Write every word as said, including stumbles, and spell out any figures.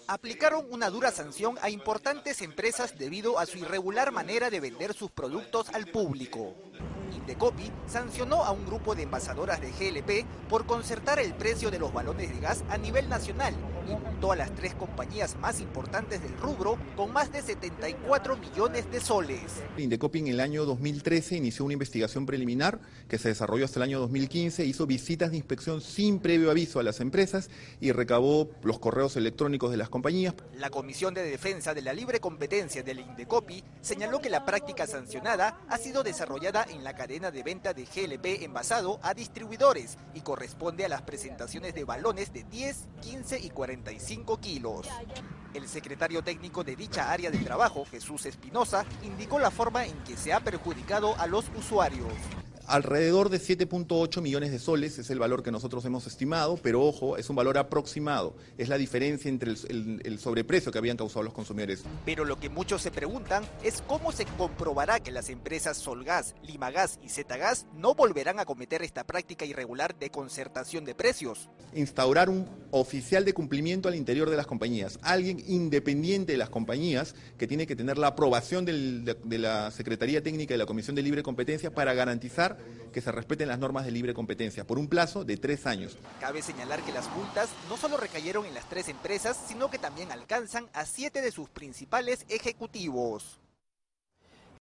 Aplicaron una dura sanción a importantes empresas debido a su irregular manera de vender sus productos al público. Indecopi sancionó a un grupo de envasadoras de G L P por concertar el precio de los balones de gas a nivel nacional y multó a las tres compañías más importantes del rubro con más de setenta y cuatro millones de soles. Indecopi en el año dos mil trece inició una investigación preliminar que se desarrolló hasta el año dos mil quince, hizo visitas de inspección sin previo aviso a las empresas y recabó los correos electrónicos de las compañías. La Comisión de Defensa de la Libre Competencia del Indecopi señaló que la práctica sancionada ha sido desarrollada en la cadena de venta de G L P envasado a distribuidores y corresponde a las presentaciones de balones de diez, quince y cuarenta y cinco kilos. El secretario técnico de dicha área de trabajo, Jesús Espinosa, indicó la forma en que se ha perjudicado a los usuarios. Alrededor de siete punto ocho millones de soles es el valor que nosotros hemos estimado, pero ojo, es un valor aproximado. Es la diferencia entre el, el, el sobreprecio que habían causado los consumidores. Pero lo que muchos se preguntan es cómo se comprobará que las empresas Solgas, Limagas y Zetagas no volverán a cometer esta práctica irregular de concertación de precios. Instaurar un oficial de cumplimiento al interior de las compañías, alguien independiente de las compañías que tiene que tener la aprobación del, de, de la Secretaría Técnica y la Comisión de Libre Competencia para garantizar que se respeten las normas de libre competencia por un plazo de tres años. Cabe señalar que las multas no solo recayeron en las tres empresas, sino que también alcanzan a siete de sus principales ejecutivos.